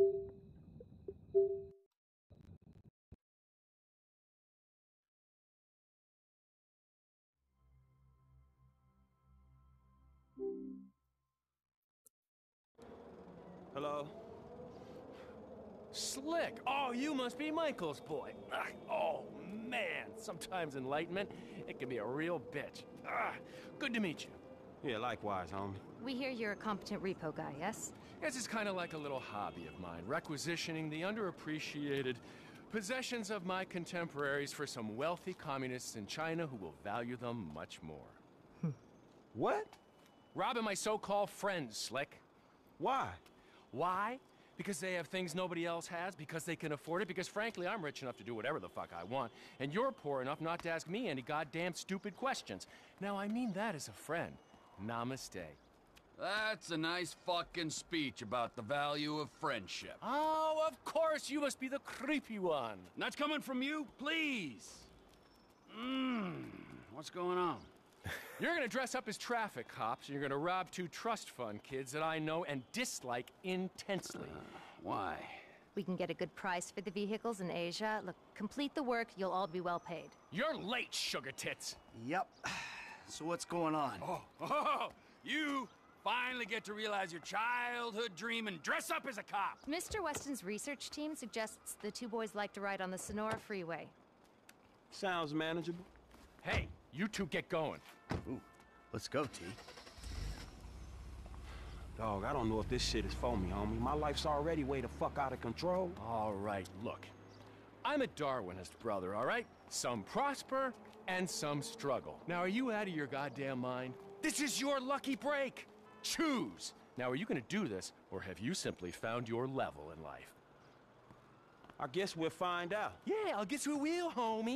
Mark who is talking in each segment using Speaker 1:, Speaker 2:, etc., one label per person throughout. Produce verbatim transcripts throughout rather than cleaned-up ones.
Speaker 1: Hello?
Speaker 2: Slick! Oh, you must be Michael's boy. Ah, oh, man. Sometimes enlightenment, it can be a real bitch. Ah, good to meet you.
Speaker 1: Yeah, likewise, homie.
Speaker 3: We hear you're a competent repo guy, yes?
Speaker 2: This is kind of like a little hobby of mine, requisitioning the underappreciated possessions of my contemporaries for some wealthy communists in China who will value them much more.
Speaker 1: What?
Speaker 2: Robbing my so-called friends, Slick.
Speaker 1: Why?
Speaker 2: Why? Because they have things nobody else has, because they can afford it, because frankly, I'm rich enough to do whatever the fuck I want, and you're poor enough not to ask me any goddamn stupid questions. Now, I mean that as a friend. Namaste.
Speaker 4: That's a nice fucking speech about the value of friendship.
Speaker 2: Oh, of course, you must be the creepy one.
Speaker 4: And that's coming from you, please. Mmm, what's going on?
Speaker 2: You're gonna dress up as traffic cops, and you're gonna rob two trust fund kids that I know and dislike intensely.
Speaker 4: Uh, why?
Speaker 3: We can get a good price for the vehicles in Asia. Look, complete the work, you'll all be well paid.
Speaker 2: You're late, sugar tits.
Speaker 5: Yep. So what's going on?
Speaker 4: Oh, oh, you finally get to realize your childhood dream and dress up as a cop.
Speaker 3: Mister Weston's research team suggests the two boys like to ride on the Sonora Freeway.
Speaker 1: Sounds manageable.
Speaker 2: Hey, you two get going.
Speaker 5: Ooh, let's go, T.
Speaker 1: Dog, I don't know if this shit is for me, homie. My life's already way the fuck out of control.
Speaker 2: All right, look. I'm a Darwinist, brother, all right? Some prosper and some struggle. Now, are you out of your goddamn mind? This is your lucky break. Choose. Now, are you gonna do this, or have you simply found your level in life?
Speaker 1: I guess we'll find out.
Speaker 2: Yeah, I'll guess we will, homie.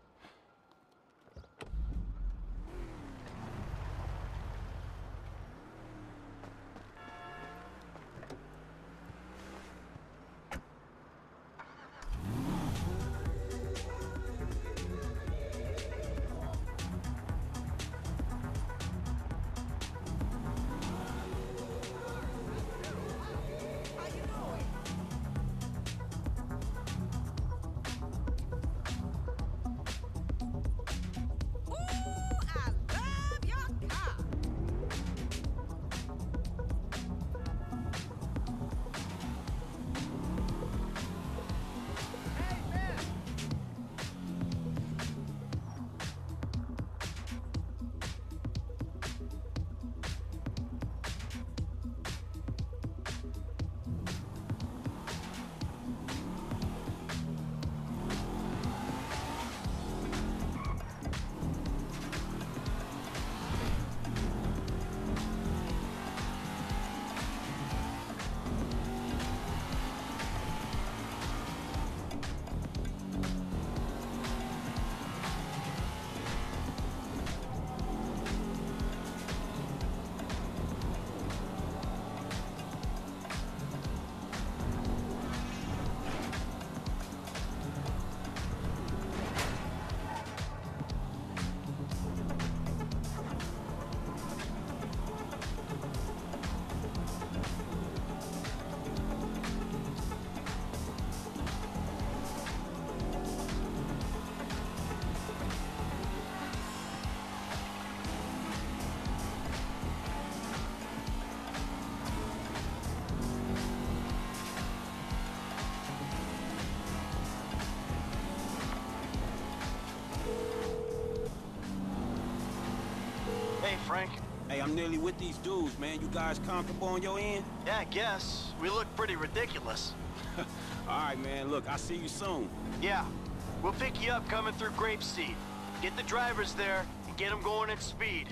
Speaker 5: Hey, Frank.
Speaker 1: Hey, I'm nearly with these dudes, man. You guys comfortable on your end?
Speaker 5: Yeah, I guess. We look pretty ridiculous.
Speaker 1: All right, man. Look, I'll see you soon.
Speaker 5: Yeah. We'll pick you up coming through Grapeseed. Get the drivers there and get them going at speed.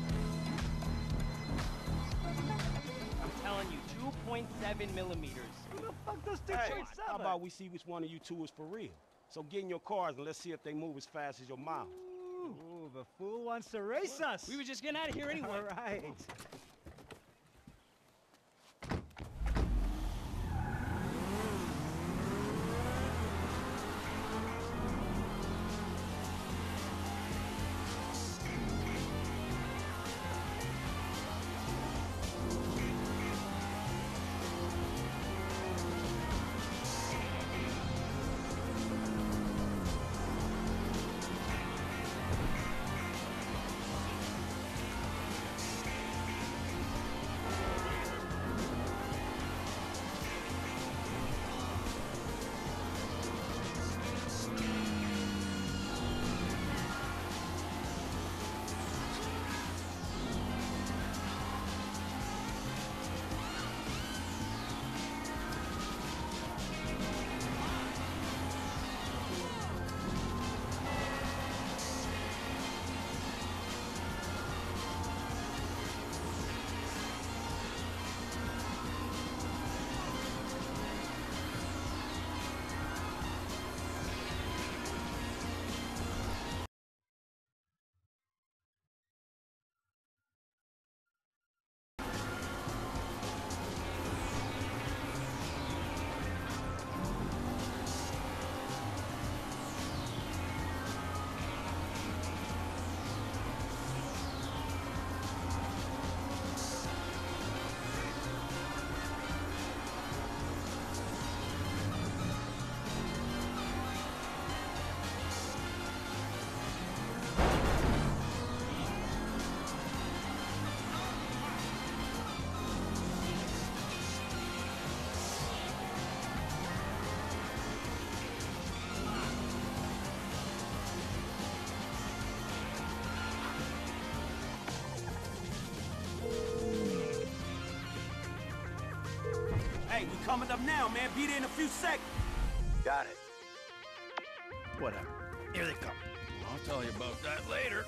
Speaker 6: Telling you, two point seven millimeters. Fuck those two
Speaker 1: Hey,
Speaker 6: point
Speaker 1: how
Speaker 6: seven.
Speaker 1: about we see which one of you two is for real? So get in your cars and let's see if they move as fast as your mouth.
Speaker 6: Ooh, the fool wants to race us.
Speaker 7: We were just getting out of here anyway.
Speaker 6: All right.
Speaker 1: Hey, we coming up now, man. Be there in a few seconds.
Speaker 5: Got it.
Speaker 7: Whatever. Here they come.
Speaker 4: I'll tell you about that later.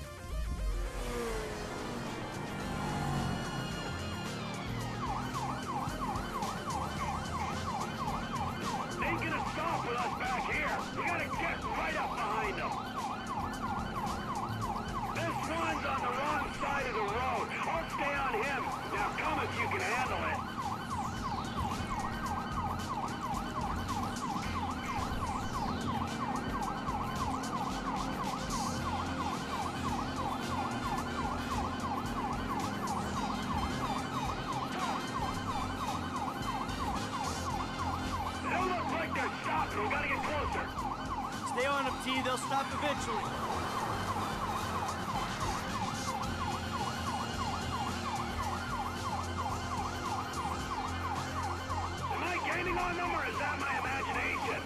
Speaker 8: Ain't gonna stop with us back here. We gotta get right up behind them. This one's on the wrong side of the road. I'll stay on him. Now come if you can handle it. They don't look like they're stopping. We gotta get closer.
Speaker 7: Stay on them, T. They'll stop eventually.
Speaker 8: Am I gaining on them or is that my imagination?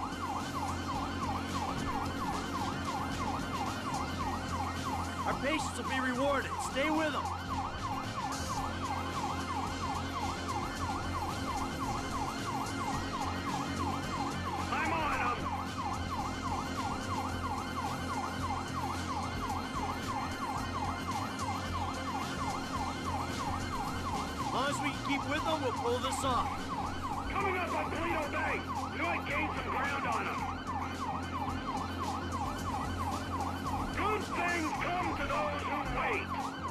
Speaker 7: Our patience will be rewarded. Stay with them.
Speaker 8: I'm on them.
Speaker 7: As long as we can keep with them, we'll pull this off.
Speaker 8: Coming up on Toledo Bay. We might gain some ground on them. Good things come to those who wait.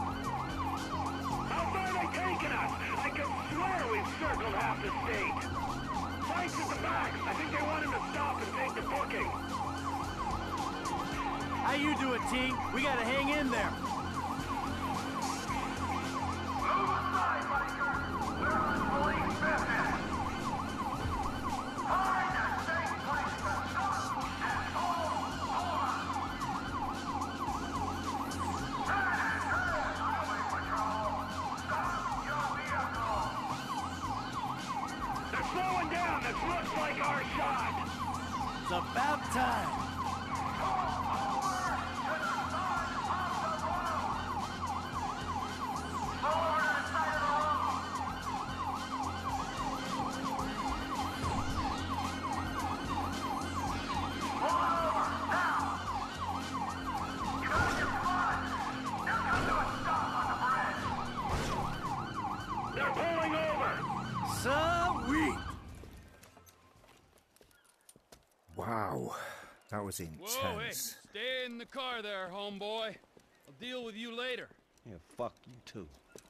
Speaker 8: How far are they taking us? I can swear we've circled half the state. Fight's at the back. I think they want him to stop and take the booking.
Speaker 7: How you doing, T? We gotta hang in there.
Speaker 8: Move aside, biker. We're on police business. Find a safe place to stop and hold on. Hey, hey, highway patrol. Stop your vehicle. They're slowing down. This looks like our shot.
Speaker 7: It's about time.
Speaker 8: Pull over to the side of the road. Pull over to the side of the road. Pull over now. You gotta get front. They're coming to a stop on the bridge. They're pulling over.
Speaker 7: Sweet. Wow, that was intense.
Speaker 4: Whoa, hey, stay in the car there, homeboy. I'll deal with you later.
Speaker 1: Yeah, fuck you too.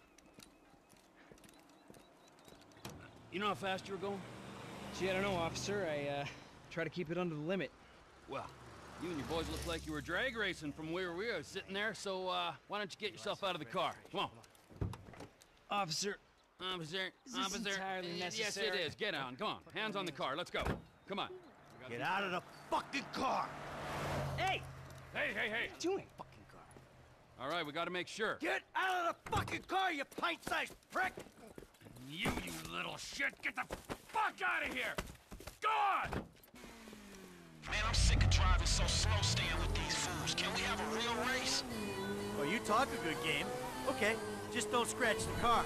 Speaker 4: You know how fast you were going?
Speaker 6: Gee, I don't know, officer. I, uh, try to keep it under the limit.
Speaker 4: Well, you and your boys look like you were drag racing from where we were sitting there, so, uh, why don't you get yourself out of the car? Come on.
Speaker 6: Officer,
Speaker 4: Officer,
Speaker 6: is this
Speaker 4: officer.
Speaker 6: entirely
Speaker 4: Yes,
Speaker 6: necessary?
Speaker 4: it is. Get on. Come on. Hands on the car. Let's go. Come on.
Speaker 7: Get out of the fucking car!
Speaker 6: hey!
Speaker 4: Hey, hey, hey.
Speaker 6: Doing?
Speaker 7: Fucking car.
Speaker 4: All right, we gotta make sure.
Speaker 7: Get out of the fucking car, you pint-sized prick!
Speaker 4: You, you little shit, get the fuck out of here! Go on!
Speaker 1: Man, I'm sick of driving so slow staying with these fools. Can we have a real race?
Speaker 7: Oh, you talk a good game. Okay, just don't scratch the cars.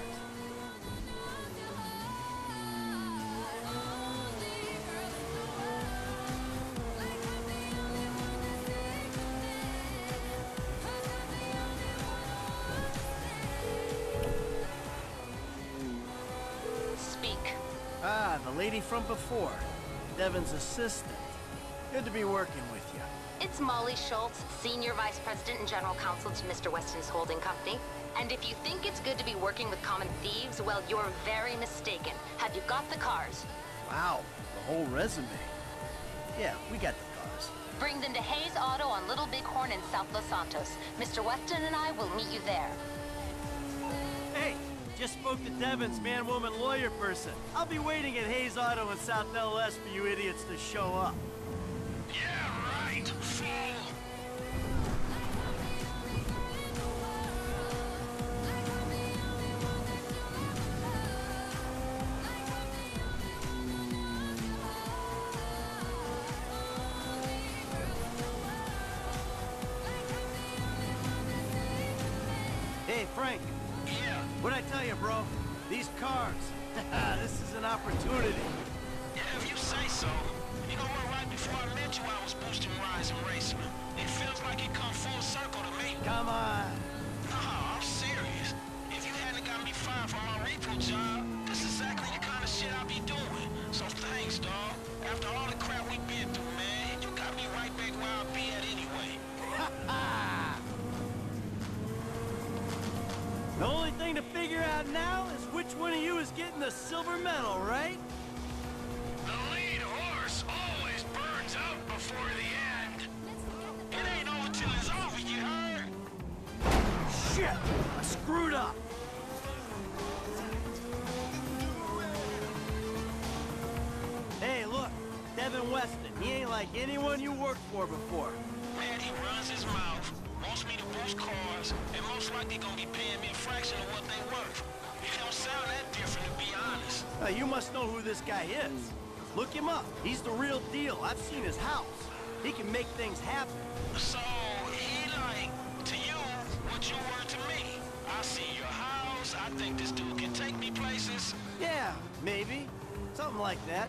Speaker 3: Speak.
Speaker 7: Ah, the lady from before. Devin's assistant. Good to be working with you.
Speaker 3: It's Molly Schultz, Senior Vice President and General Counsel to Mister Weston's holding company. And if you think it's good to be working with common thieves, well, you're very mistaken. Have you got the cars?
Speaker 7: Wow, the whole resume. Yeah, we got the cars.
Speaker 3: Bring them to Hayes Auto on Little Bighorn in South Los Santos. Mister Weston and I will meet you there.
Speaker 7: Hey, just spoke to Devin's man-woman lawyer person. I'll be waiting at Hayes Auto in South L S for you idiots to show up.
Speaker 1: Yeah, right, fool!
Speaker 7: Hey, Frank.
Speaker 1: Yeah,
Speaker 7: What'd I tell you, bro? These cars. This is an opportunity.
Speaker 1: yeah, if you say so. You know what, right before I met you, I was boosting rides and racing. It feels like it come full circle to me.
Speaker 7: Come on.
Speaker 1: No, I'm serious. If you hadn't got me fired from my repo job, this is exactly the kind of shit I be doing. So thanks, dawg. After all the crap we been through, man, you got me right back where I be at anyway.
Speaker 7: The only thing to figure out now is which one of you is getting the silver medal, right?
Speaker 1: The lead horse always burns out before the end. It ain't over till it's over, you heard?
Speaker 7: Shit! I screwed up. Hey, look. Devin Weston. He ain't like anyone you worked for before.
Speaker 1: Man, he runs his mouth, wants me to boost cars, and most likely gonna be paying me a fraction of what they worth. It don't sound that different, to be honest.
Speaker 7: Uh, you must know who this guy is. Look him up. He's the real deal. I've seen his house. He can make things happen.
Speaker 1: So, he like, to you, what you were to me. I see your house, I think this dude can take me places.
Speaker 7: Yeah, maybe. Something like that.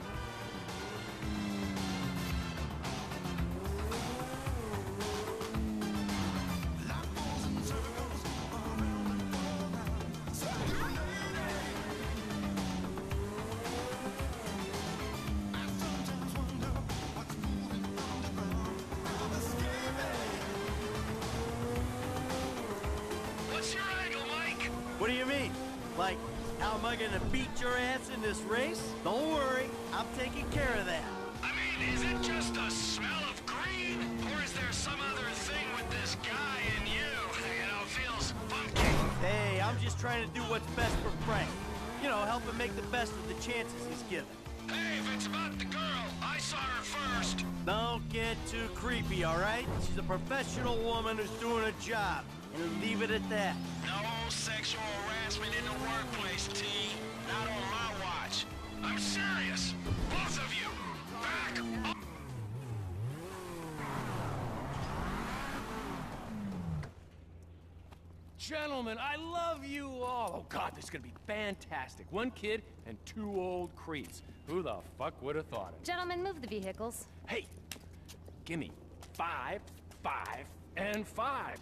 Speaker 1: What's your angle, Mike?
Speaker 7: What do you mean? Like, how am I gonna beat your ass in this race? Don't worry, I'm taking care of that.
Speaker 1: I mean, is it just a smell of green? Or is there some other thing with this guy and you? You know, feels funky.
Speaker 7: Hey, I'm just trying to do what's best for Frank. You know, help him make the best of the chances he's given.
Speaker 1: Hey, if it's about the girl, I saw her first.
Speaker 7: Don't get too creepy, all right? She's a professional woman who's doing a job, and leave it at that.
Speaker 1: No sexual harassment in the workplace, T. Not on my watch. I'm serious. Both of you. Back up.
Speaker 2: Gentlemen, I love you all. Oh, God, this is gonna be fantastic. One kid and two old creeps. Who the fuck would have thought it?
Speaker 3: Gentlemen, move the vehicles.
Speaker 2: Hey, gimme five, five, and five.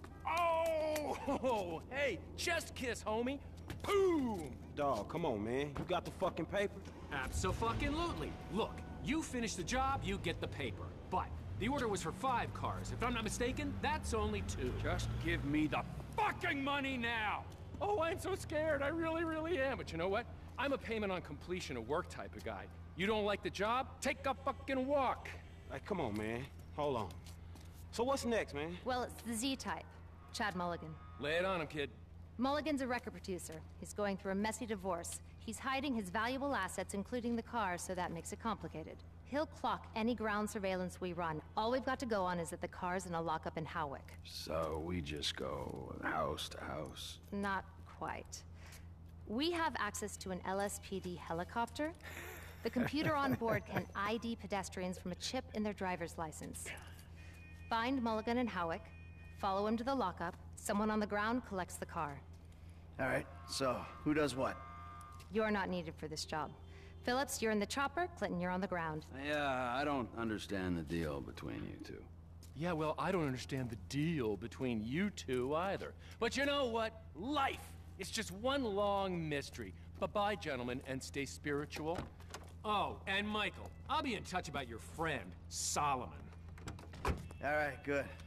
Speaker 2: Oh, hey, chest kiss, homie. Boom.
Speaker 1: Dog, come on, man. You got the fucking paper?
Speaker 2: Abso-fucking-lutely. Look, You finish the job, you get the paper. But the order was for five cars. If I'm not mistaken, that's only two.
Speaker 4: Just give me the fucking money now!
Speaker 2: Oh, I'm so scared. I really, really am. But you know what? I'm a payment on completion of work type of guy. You don't like the job? Take a fucking walk.
Speaker 9: Hey, come on, man. Hold on. So what's next, man?
Speaker 3: Well, it's the Z-type. Chad Mulligan.
Speaker 2: Lay it on him, kid.
Speaker 3: Mulligan's a record producer. He's going through a messy divorce. He's hiding his valuable assets, including the car, so that makes it complicated. He'll clock any ground surveillance we run. All we've got to go on is that the car's in a lockup in Howick.
Speaker 10: So we just go house to house?
Speaker 3: Not quite. We have access to an L S P D helicopter. The computer on board can I D pedestrians from a chip in their driver's license. Find Mulligan in Howick, follow him to the lockup, someone on the ground collects the car.
Speaker 11: All right, so who does what?
Speaker 3: You're not needed for this job. Phillips, you're in the chopper. Clinton, you're on the ground.
Speaker 10: Yeah, I don't understand the deal between you two.
Speaker 2: Yeah, well, I don't understand the deal between you two either. But you know what? Life! It's just one long mystery. Bye-bye, gentlemen, and stay spiritual. Oh, and Michael, I'll be in touch about your friend, Solomon.
Speaker 11: All right, good.